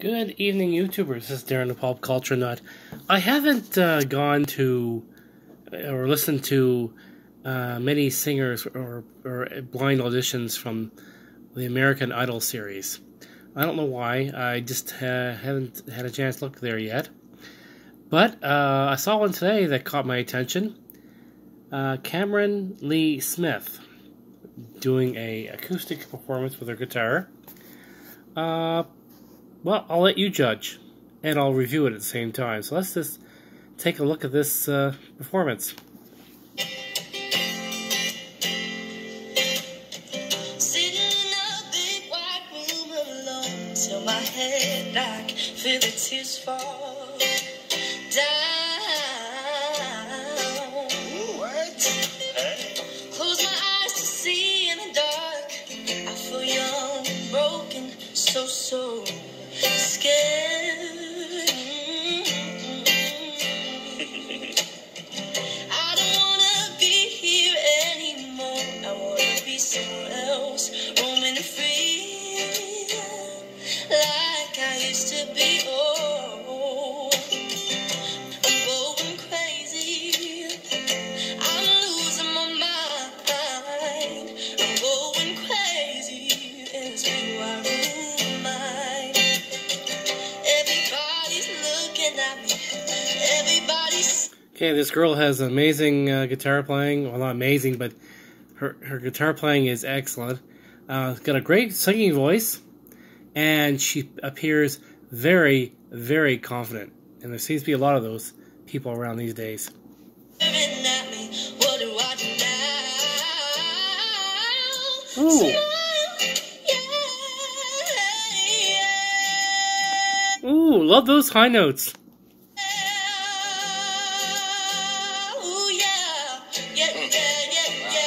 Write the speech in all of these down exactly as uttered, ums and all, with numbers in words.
Good evening, YouTubers. This is Darren the Pop Culture Nut. I haven't uh, gone to or listened to uh, many singers or, or blind auditions from the American Idol series. I don't know why. I just uh, haven't had a chance to look there yet. But uh, I saw one today that caught my attention. Uh, Camryn Leigh Smith doing a acoustic performance with her guitar. Uh, well, I'll let you judge, and I'll review it at the same time. So let's just take a look at this uh, performance. Sitting in a big white room alone, till my head back, feel the tears fall down. What? Close my eyes to see in the dark. I feel young and broken, so so scared. I don't wanna be here anymore. I wanna be somewhere else, roaming free, like I used to be. Oh, I'm going crazy. I'm losing my mind. I'm going crazy in this big white room. Mind. Everybody's looking at me. Everybody's. Okay, this girl has amazing uh, guitar playing. Well, not amazing, but her, her guitar playing is excellent. Uh, got a great singing voice, and she appears very, very confident. And there seems to be a lot of those people around these days. Staring at me. What do I do now? Ooh. Smile. Yeah, yeah. Ooh, love those high notes. Ooh, yeah. Yeah, yeah, yeah, yeah.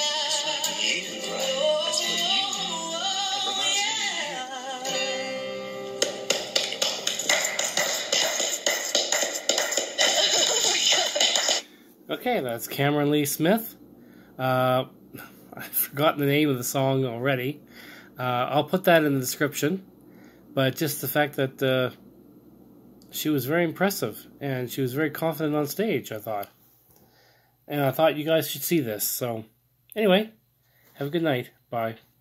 Okay, that's Camryn Leigh Smith. Uh, I've forgotten the name of the song already. Uh, I'll put that in the description. But just the fact that uh, she was very impressive, and she was very confident on stage, I thought. And I thought you guys should see this. So, anyway, have a good night. Bye.